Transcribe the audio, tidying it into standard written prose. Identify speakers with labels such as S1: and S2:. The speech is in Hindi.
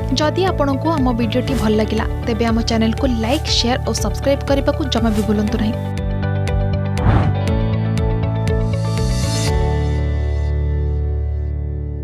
S1: जदि आपंक आम भिडी भल लगा तेब आम चैनल को लाइक शेयर और सब्सक्राइब करने को जमा भी भूलु नहीं।